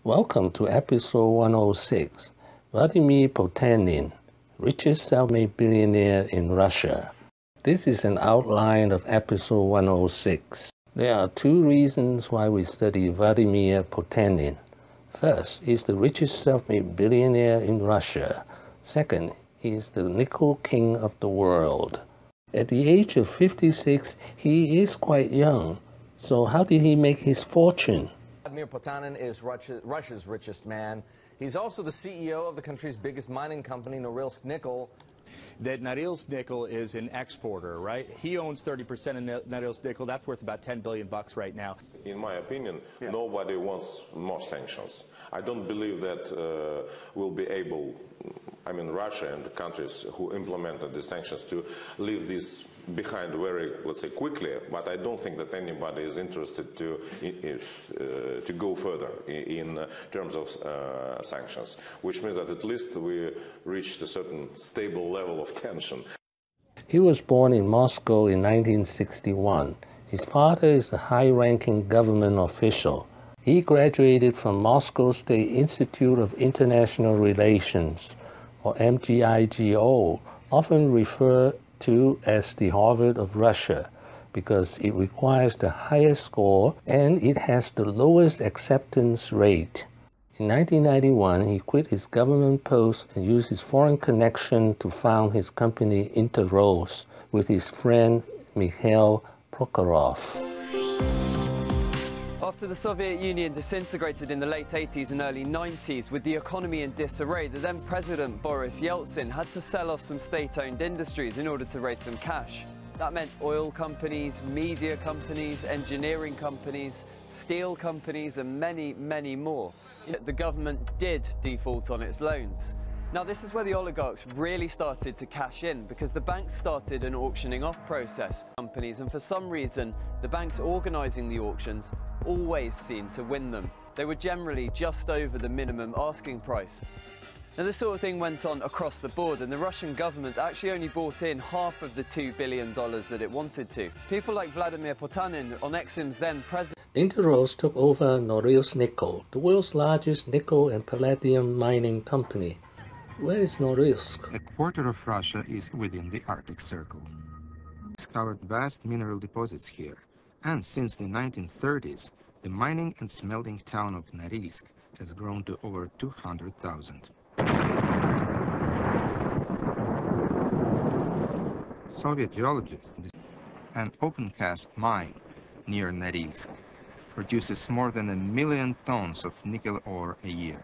Welcome to episode 106, Vladimir Potanin, Richest Selfmade Billionaire in Russia. This is an outline of episode 106. There are two reasons why we study Vladimir Potanin. First, he is the richest self-made billionaire in Russia. Second, he is the nickel king of the world. At the age of 56, he is quite young. So how did he make his fortune? Vladimir Potanin is Russia's richest man. He's also the CEO of the country's biggest mining company, Norilsk Nickel. That Norilsk Nickel is an exporter, right? He owns 30% of Norilsk Nickel. That's worth about $10 billion bucks right now. In my opinion, nobody wants more sanctions. I don't believe that we'll be able, Russia and the countries who implemented the sanctions, to leave this behind very, let's say, quickly. But I don't think that anybody is interested to go further in terms of sanctions, which means that at least we reached a certain stable level of tension. He was born in Moscow in 1961. His father is a high-ranking government official. He graduated from Moscow State Institute of International Relations, or MGIGO, often referred to as the Harvard of Russia, because it requires the highest score and it has the lowest acceptance rate. In 1991, he quit his government post and used his foreign connection to found his company Interros with his friend Mikhail Prokhorov. After the Soviet Union disintegrated in the late 80s and early 90s, with the economy in disarray, the then President Boris Yeltsin had to sell off some state-owned industries in order to raise some cash. That meant oil companies, media companies, engineering companies, steel companies, and many, many more. The government did default on its loans. Now, this is where the oligarchs really started to cash in, because the banks started an auctioning off process. Companies, and for some reason, the banks organising the auctions always seemed to win them. They were generally just over the minimum asking price. Now, this sort of thing went on across the board, and the Russian government actually only bought in half of the $2 billion that it wanted to. People like Vladimir Potanin, Onexim's then president. Interros took over Norilsk Nickel, the world's largest nickel and palladium mining company. Where is Norilsk? A quarter of Russia is within the Arctic Circle. Discovered vast mineral deposits here, and since the 1930s, the mining and smelting town of Norilsk has grown to over 200,000. Soviet geologists, an open-cast mine near Norilsk produces more than 1 million tons of nickel ore a year.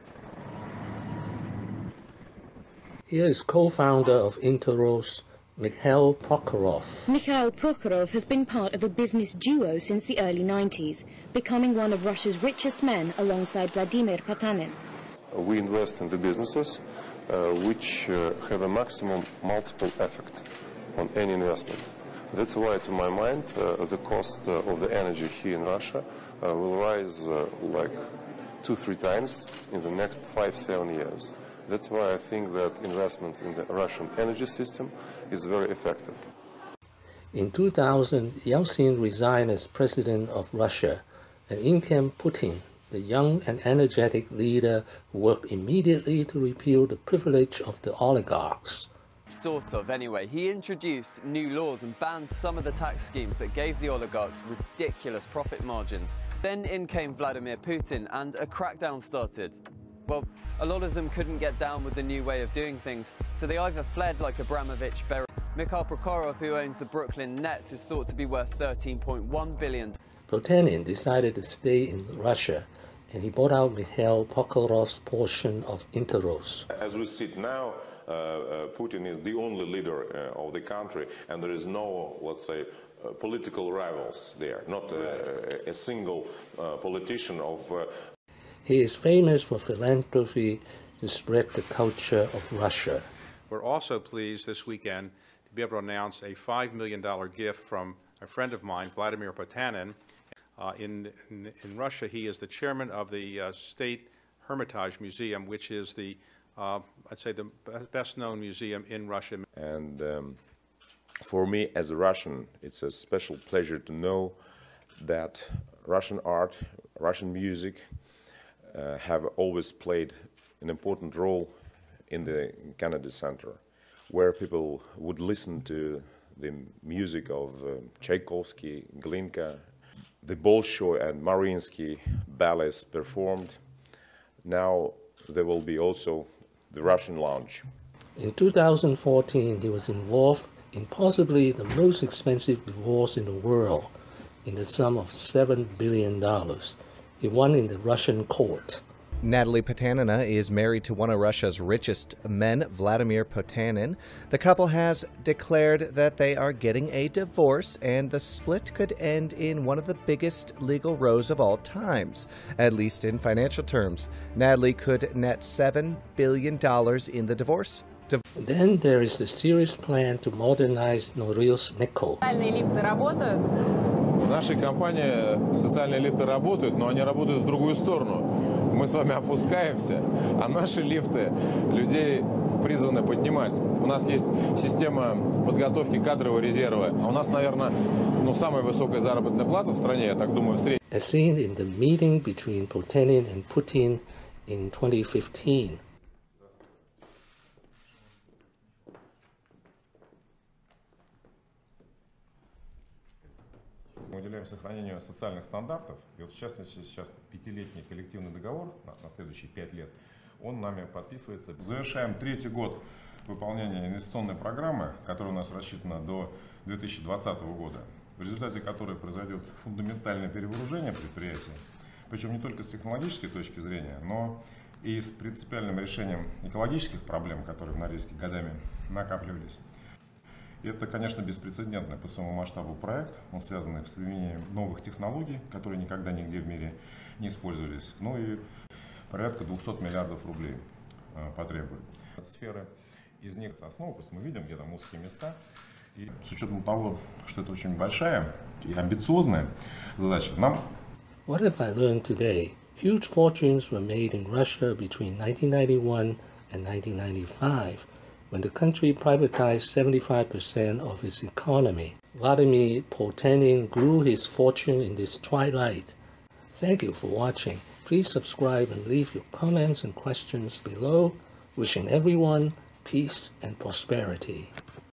Here is co-founder of Interros, Mikhail Prokhorov. Mikhail Prokhorov has been part of a business duo since the early 90s, becoming one of Russia's richest men alongside Vladimir Potanin. We invest in the businesses which have a maximum multiple effect on any investment. That's why, to my mind, the cost of the energy here in Russia will rise like 2-3 times in the next 5-7 years. That's why I think that investments in the Russian energy system is very effective. In 2000, Yeltsin resigned as president of Russia, and in came Putin, the young and energetic leader who worked immediately to repeal the privilege of the oligarchs. Sort of, anyway. He introduced new laws and banned some of the tax schemes that gave the oligarchs ridiculous profit margins. Then in came Vladimir Putin, and a crackdown started. Well, a lot of them couldn't get down with the new way of doing things, so they either fled like Abramovich. Mikhail Prokhorov, who owns the Brooklyn Nets, is thought to be worth $13.1 billion. Potanin decided to stay in Russia, and he bought out Mikhail Prokhorov's portion of Interros. As we sit now, Putin is the only leader of the country, and there is no, let's say, political rivals there, not a single politician of... He is famous for philanthropy to spread the culture of Russia. We're also pleased this weekend to be able to announce a $5 million gift from a friend of mine, Vladimir Potanin. In Russia, he is the chairman of the State Hermitage Museum, which is the, I'd say, the best-known museum in Russia. And for me, as a Russian, it's a special pleasure to know that Russian art, Russian music, have always played an important role in the Kennedy Center, where people would listen to the music of Tchaikovsky, Glinka, the Bolshoi and Mariinsky ballets performed. Now there will be also the Russian Lounge. In 2014, he was involved in possibly the most expensive divorce in the world, in the sum of $7 billion. He won in the Russian court. Natalie Potanina is married to one of Russia's richest men, Vladimir Potanin. The couple has declared that they are getting a divorce, and the split could end in one of the biggest legal rows of all times, at least in financial terms. Natalie could net $7 billion in the divorce. Then there is the serious plan to modernize Norilsk Nickel. В нашей компании социальные лифты работают, но они работают в другую сторону. Мы с вами опускаемся, а наши лифты людей призваны поднимать. У нас есть система подготовки кадрового резерва. У нас, наверное, самая высокая заработная плата в стране, я так думаю, в среднем. As seen in the meeting between Potanin and Putin in 2015. Мы уделяем сохранению социальных стандартов, и вот в частности сейчас 5-летний коллективный договор на следующие 5 лет, он нами подписывается. Завершаем 3-й год выполнения инвестиционной программы, которая у нас рассчитана до 2020 года, в результате которой произойдет фундаментальное перевооружение предприятия, причем не только с технологической точки зрения, но и с принципиальным решением экологических проблем, которые в Норильске годами накапливались. И это, конечно, беспрецедентный по своему масштабу проект, он связан с применением новых технологий, которые никогда нигде в мире не использовались, ну и порядка 200 миллиардов рублей потребует. Сферы из них основы, просто мы видим, где там узкие места, и с учетом того, что это очень большая и амбициозная задача, нам... What have I learned today? Huge fortunes were made in Russia between 1991 and 1995. When the country privatized 75% of its economy. Vladimir Potanin grew his fortune in this twilight. Thank you for watching. Please subscribe and leave your comments and questions below. Wishing everyone peace and prosperity.